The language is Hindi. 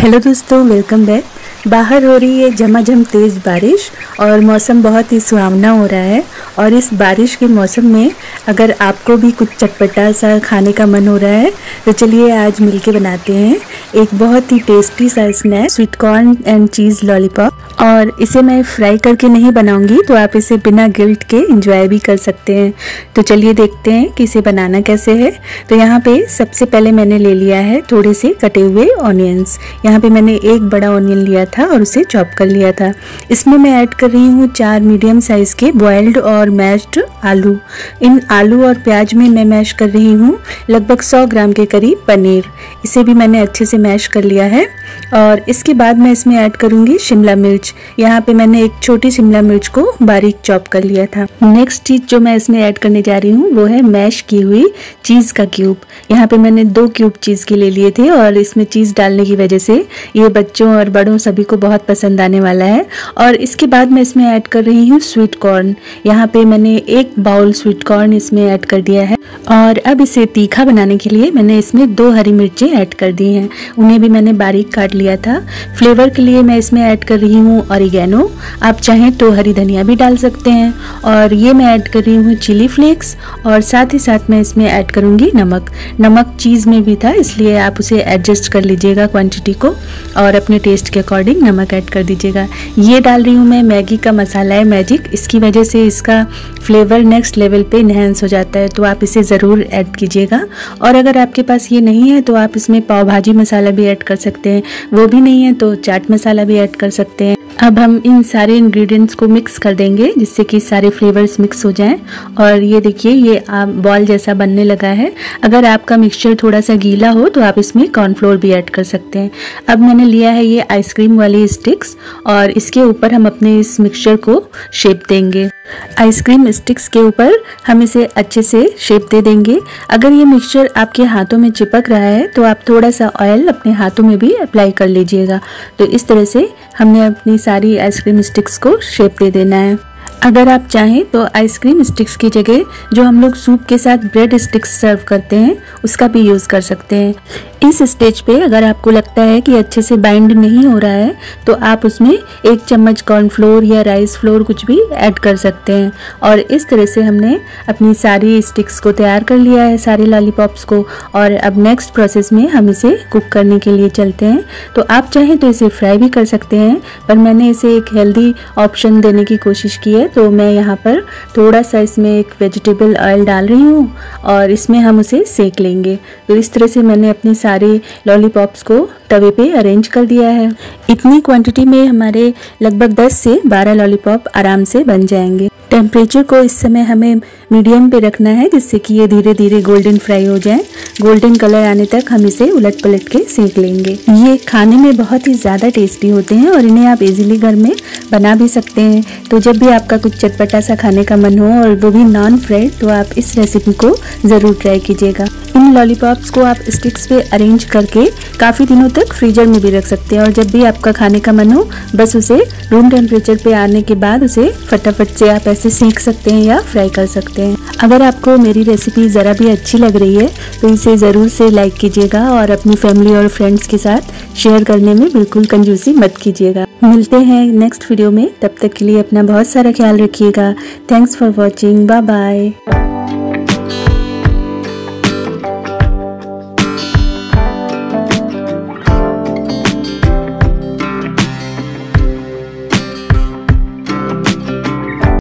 हेलो दोस्तों, वेलकम बैक। बाहर हो रही है झमाझम तेज़ बारिश और मौसम बहुत ही सुहावना हो रहा है। और इस बारिश के मौसम में अगर आपको भी कुछ चटपटा सा खाने का मन हो रहा है तो चलिए आज मिलके बनाते हैं एक बहुत ही टेस्टी सा snack, sweet corn and cheese lollipop. और इसे मैं फ्राई करके नहीं बनाऊंगी, तो आप इसे बिना गिल्ट के एंजॉय भी कर सकते हैं। तो चलिए देखते हैं कि इसे बनाना कैसे है। तो यहाँ पे सबसे पहले मैंने ले लिया है थोड़े से कटे हुए ऑनियंस। यहाँ पे मैंने एक बड़ा ऑनियन लिया था और उसे चॉप कर लिया था। इसमें मैं ऐड कर रही हूँ 4 मीडियम साइज़ के बॉइल्ड और मैश्ड आलू। इन आलू और प्याज में मैं मैश कर रही हूँ लगभग 100 ग्राम के करीब पनीर। इसे भी मैंने अच्छे से मैश कर लिया है। और इसके बाद मैं इसमें ऐड करूँगी शिमला मिर्च। यहाँ पे मैंने एक छोटी शिमला मिर्च को बारीक चॉप कर लिया था। नेक्स्ट चीज़ जो मैं इसमें ऐड करने जा रही हूँ वो है मैश की हुई चीज़ का क्यूब। यहाँ पे मैंने 2 क्यूब चीज़ के ले लिए थे और इसमें चीज़ डालने की वजह से ये बच्चों और बड़ों सभी को बहुत पसंद आने वाला है। और इसके बाद मैं इसमें ऐड कर रही हूँ स्वीट कॉर्न। यहाँ पे मैंने 1 बाउल स्वीट कॉर्न इसमें ऐड कर दिया है। और अब इसे तीखा बनाने के लिए मैंने इसमें 2 हरी मिर्चें ऐड कर दी हैं, उन्हें भी मैंने बारीक काट लिया था। फ्लेवर के लिए मैं इसमें ऐड कर रही हूँ ऑरिगेनो, आप चाहें तो हरी धनिया भी डाल सकते हैं। और ये मैं ऐड कर रही हूँ चिली फ्लेक्स और साथ ही साथ मैं इसमें ऐड करूँगी नमक। नमक चीज़ में भी था, इसलिए आप उसे एडजस्ट कर लीजिएगा क्वांटिटी को और अपने टेस्ट के अकॉर्डिंग नमक ऐड कर दीजिएगा। ये डाल रही हूँ मैं मैगी का मसाला है मैजिक, इसकी वजह से इसका फ्लेवर नेक्स्ट लेवल पे इन्हेंस हो जाता है, तो आप इसे ज़रूर ऐड कीजिएगा। और अगर आपके पास ये नहीं है तो आप इसमें पाव भाजी मसाला भी ऐड कर सकते हैं, वो भी नहीं है तो चाट मसाला भी ऐड कर सकते हैं। अब हम इन सारे इंग्रेडिएंट्स को मिक्स कर देंगे जिससे कि सारे फ्लेवर्स मिक्स हो जाएं। और ये देखिए ये बॉल जैसा बनने लगा है। अगर आपका मिक्सचर थोड़ा सा गीला हो तो आप इसमें कॉर्नफ्लोर भी ऐड कर सकते हैं। अब मैंने लिया है ये आइसक्रीम वाली स्टिक्स और इसके ऊपर हम अपने इस मिक्सचर को शेप देंगे। आइसक्रीम स्टिक्स के ऊपर हम इसे अच्छे से शेप दे देंगे। अगर ये मिक्सचर आपके हाथों में चिपक रहा है तो आप थोड़ा सा ऑयल अपने हाथों में भी अप्लाई कर लीजिएगा। तो इस तरह से हमने अपनी सारी आइसक्रीम स्टिक्स को शेप दे देना है। अगर आप चाहें तो आइसक्रीम स्टिक्स की जगह जो हम लोग सूप के साथ ब्रेड स्टिक्स सर्व करते हैं उसका भी यूज़ कर सकते हैं। इस स्टेज पे अगर आपको लगता है कि अच्छे से बाइंड नहीं हो रहा है तो आप उसमें 1 चम्मच कॉर्नफ्लोर या राइस फ्लोर कुछ भी ऐड कर सकते हैं। और इस तरह से हमने अपनी सारी स्टिक्स को तैयार कर लिया है, सारे लॉलीपॉप्स को। और अब नेक्स्ट प्रोसेस में हम इसे कुक करने के लिए चलते हैं। तो आप चाहें तो इसे फ्राई भी कर सकते हैं, पर मैंने इसे एक हेल्दी ऑप्शन देने की कोशिश की है, तो मैं यहाँ पर थोड़ा सा इसमें एक वेजिटेबल ऑयल डाल रही हूँ और इसमें हम उसे सेक लेंगे। तो इस तरह से मैंने अपने सारे लॉलीपॉप्स को तवे पे अरेंज कर दिया है। इतनी क्वांटिटी में हमारे लगभग 10 से 12 लॉलीपॉप आराम से बन जाएंगे। टेम्परेचर को इस समय हमें मीडियम पे रखना है जिससे कि ये धीरे धीरे गोल्डन फ्राई हो जाए। गोल्डन कलर आने तक हम इसे उलट पलट के सेक लेंगे। ये खाने में बहुत ही ज़्यादा टेस्टी होते हैं और इन्हें आप इजीली घर में बना भी सकते हैं। तो जब भी आपका कुछ चटपटा सा खाने का मन हो और वो भी नॉन फ्राइड, तो आप इस रेसिपी को ज़रूर ट्राई कीजिएगा। इन लॉलीपॉप्स को आप स्टिक्स पे अरेंज करके काफ़ी दिनों तक फ्रीजर में भी रख सकते हैं और जब भी आपका खाने का मन हो बस उसे रूम टेम्परेचर पे आने के बाद उसे फटाफट से आप ऐसे सेक सकते हैं या फ्राई कर सकते हैं। अगर आपको मेरी रेसिपी ज़रा भी अच्छी लग रही है तो इसे ज़रूर से लाइक कीजिएगा और अपनी फैमिली और फ्रेंड्स के साथ शेयर करने में बिल्कुल कंजूसी मत कीजिएगा। मिलते हैं नेक्स्ट वीडियो में, तब तक के लिए अपना बहुत सारा ख्याल रखिएगा। Thanks for watching, bye bye.